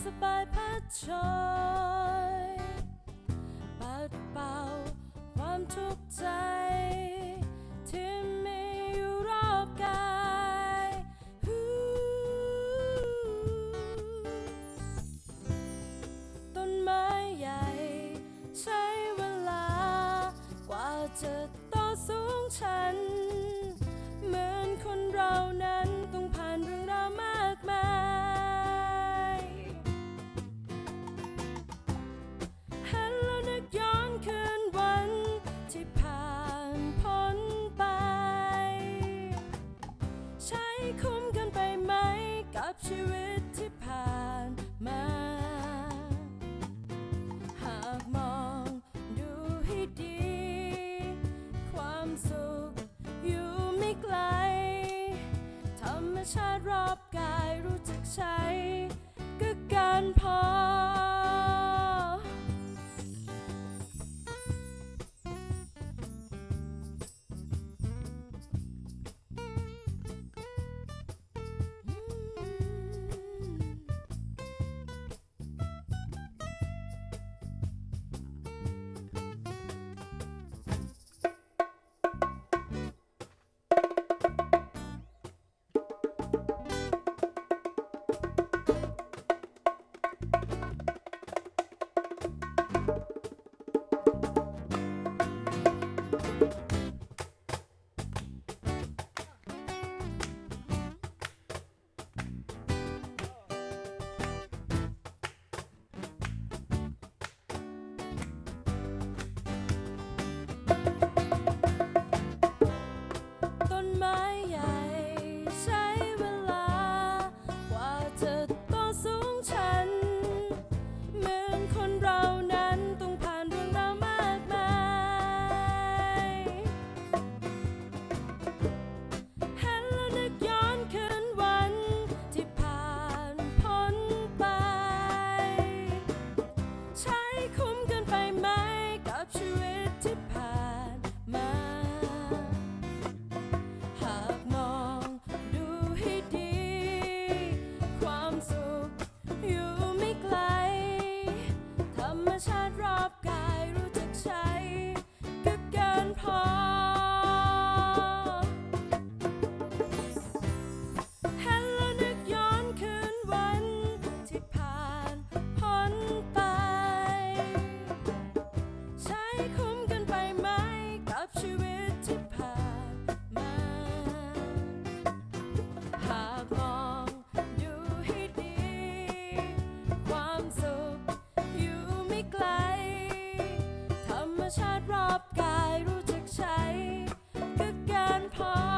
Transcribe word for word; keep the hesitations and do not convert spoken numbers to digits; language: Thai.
สบายพัดโชยปัดเป่าความทุกข์ใจที่มีอยู่รอบกายต้นไม้ใหญ่ใช้เวลากว่าจะโตสูงชันเหมือนคนเรานั้นต้องผ่านเรื่องราวมากมายเห็นแล้วนึกย้อนคืนวันที่ผ่านพ้นไปใช้คุ้มกันไปไหมกับชีวิตที่ผ่านมาหากมองดูให้ดีความสุขอยู่ไม่ไกลธรรมชาติรอบกายรู้จักใช้ก็การพอต้นไม้ใหญ่ใช้เวลากว่าจะโตสูงชันเหมือนคนเรานั้นต้องผ่านเรื่องราวมากมายเห็นแล้วนึกย้อนคืนวันที่ผ่านพ้นไปใช้คุ้มกันไปไหมกับชีวิตที่ผ่านมาหากมองดูให้ดีความสุขอยู่ไม่ไกลธรรมชาติรอบกายรู้จักใช้ก็เกินพอเห็นแล้วนึกย้อนคืนวันที่ผ่านพ้นไปใช้คุ้มกันไปไหมกับชีวิตที่ผ่านมาหากมองดูให้ดีความสุขอยู่ไม่ไกลธรรมชาติรอบกายรู้จักใช้ก็การพอ